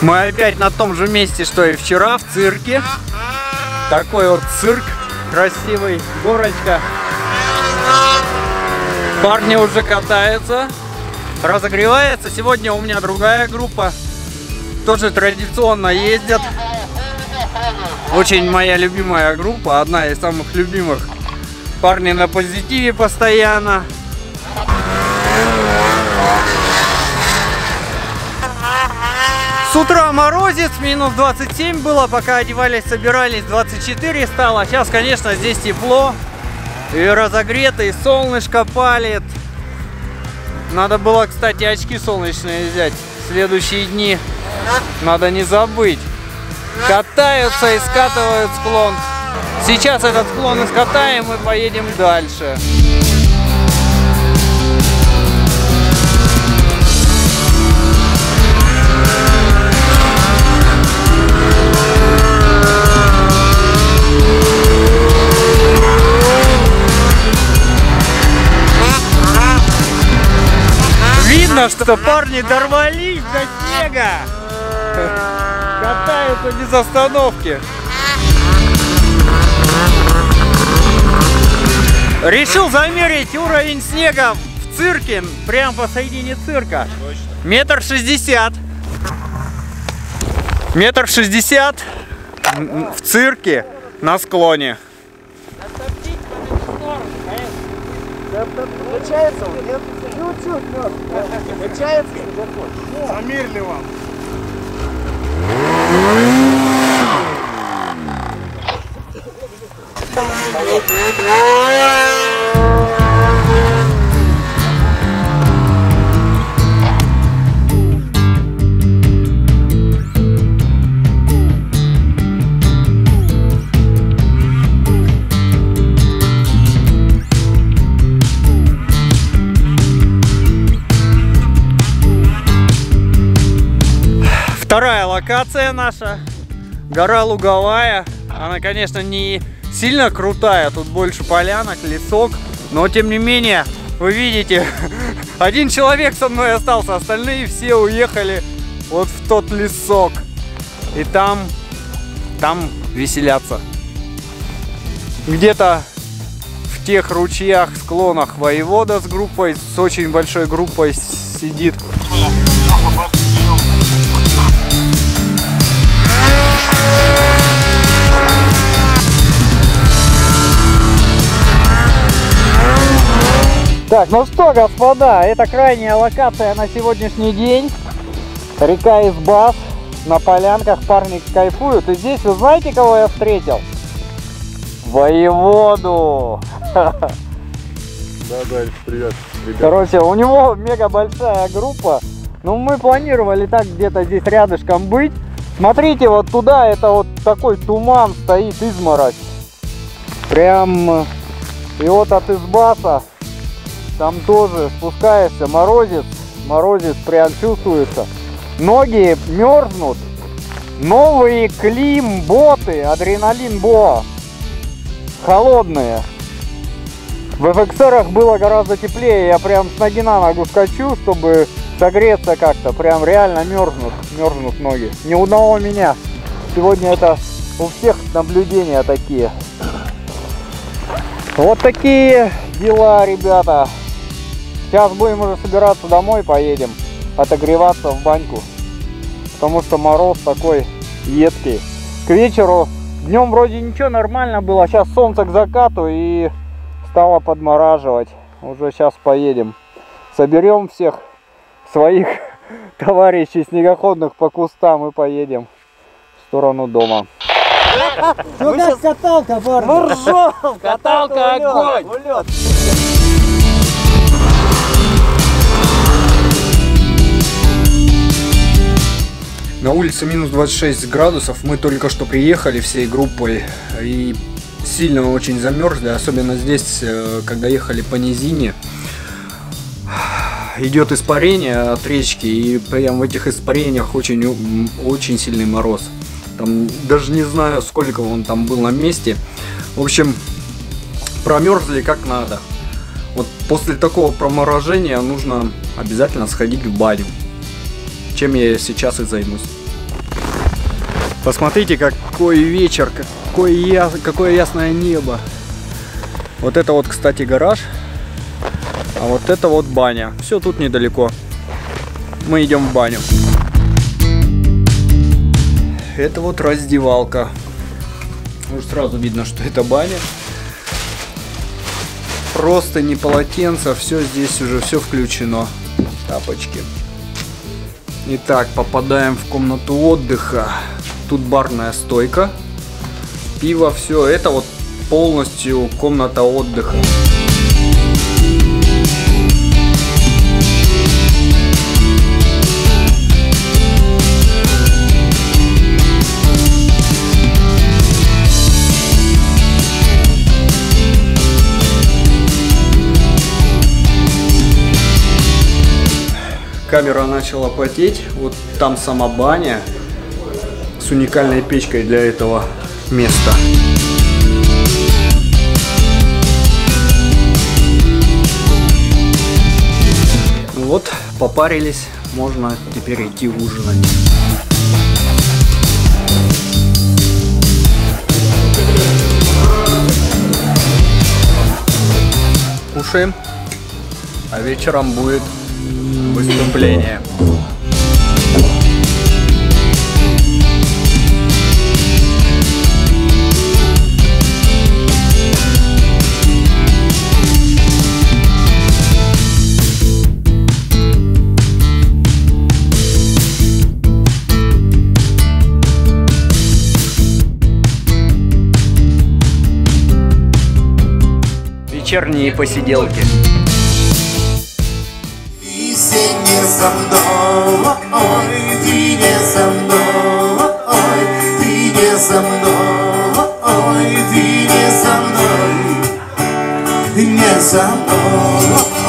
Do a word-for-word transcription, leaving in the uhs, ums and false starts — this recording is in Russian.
Мы опять на том же месте, что и вчера, в цирке. Такой вот цирк красивый, горочка. Парни уже катаются, разогревается. Сегодня у меня другая группа, тоже традиционно ездят. Очень моя любимая группа, одна из самых любимых. Парни на позитиве постоянно. С утра морозец, минус двадцать семь было, пока одевались, собирались, двадцать четыре стало. Сейчас, конечно, здесь тепло и разогретый, солнышко палит. Надо было, кстати, очки солнечные взять. В следующие дни надо не забыть. Катаются и скатывают склон. Сейчас этот склон искатаем и поедем дальше. Видно, что парни дорвались до снега. Катаются без остановки. Решил замерить уровень снега в цирке, прямо посередине цирка. Метр шестьдесят. Метр шестьдесят в цирке на склоне. Получается? Нет? Чуть-чуть, получается? Замерили вам. Вторая локация наша, гора Луговая. Она, конечно, не сильно крутая, тут больше полянок, лесок, но тем не менее, вы видите, один человек со мной остался, остальные все уехали вот в тот лесок. И там, там веселятся. Где-то в тех ручьях, склонах воевода с группой, с очень большой группой сидит. Так, ну что, господа, это крайняя локация на сегодняшний день. Река Избас, на полянках парни кайфуют. И здесь, вы знаете, кого я встретил? Воеводу! Да, да, привет, ребят. Короче, у него мега большая группа. Ну, мы планировали так где-то здесь рядышком быть. Смотрите, вот туда, это вот такой туман стоит, изморозь. Прям, и вот от Избаса там тоже спускаешься, морозец, морозец прям чувствуется. Ноги мерзнут. Новые Клим боты, Адреналин Боа. Холодные. В эф икс эрах было гораздо теплее. Я прям с ноги на ногу скачу, чтобы согреться как-то. Прям реально мерзнут, мерзнут ноги. Не у одного меня. Сегодня это у всех наблюдения такие. Вот такие дела, ребята. Сейчас будем уже собираться домой, поедем отогреваться в баньку, потому что мороз такой едкий. К вечеру, днем вроде ничего, нормально было, сейчас солнце к закату и стало подмораживать. Уже сейчас поедем, соберем всех своих товарищей снегоходных по кустам и поедем в сторону дома. Ну как каталка, парни? Ну ржем! Каталка огонь! На улице минус двадцать шесть градусов, мы только что приехали всей группой и сильно очень замерзли, особенно здесь, когда ехали по низине. Идет испарение от речки, и прям в этих испарениях очень, очень сильный мороз. Там даже не знаю, сколько он там был на месте. В общем, промерзли как надо. Вот после такого проморожения нужно обязательно сходить в баню. Чем я сейчас и займусь. Посмотрите, какой вечер, какое, я... какое ясное небо. Вот это вот, кстати, гараж, а вот это вот баня. Все тут недалеко. Мы идем в баню. Это вот раздевалка. Уже сразу видно, что это баня. Просто не полотенце, все здесь уже все включено. Тапочки. Итак, попадаем в комнату отдыха. Тут барная стойка. Пиво, все. Это вот полностью комната отдыха. Камера начала потеть, вот там сама баня с уникальной печкой для этого места. Вот, попарились, можно теперь идти ужинать. Кушаем, а вечером будет выступление. Вечерние посиделки. Не со мной, ты не со мной, ты не со мной, ты не со мной, не со мной.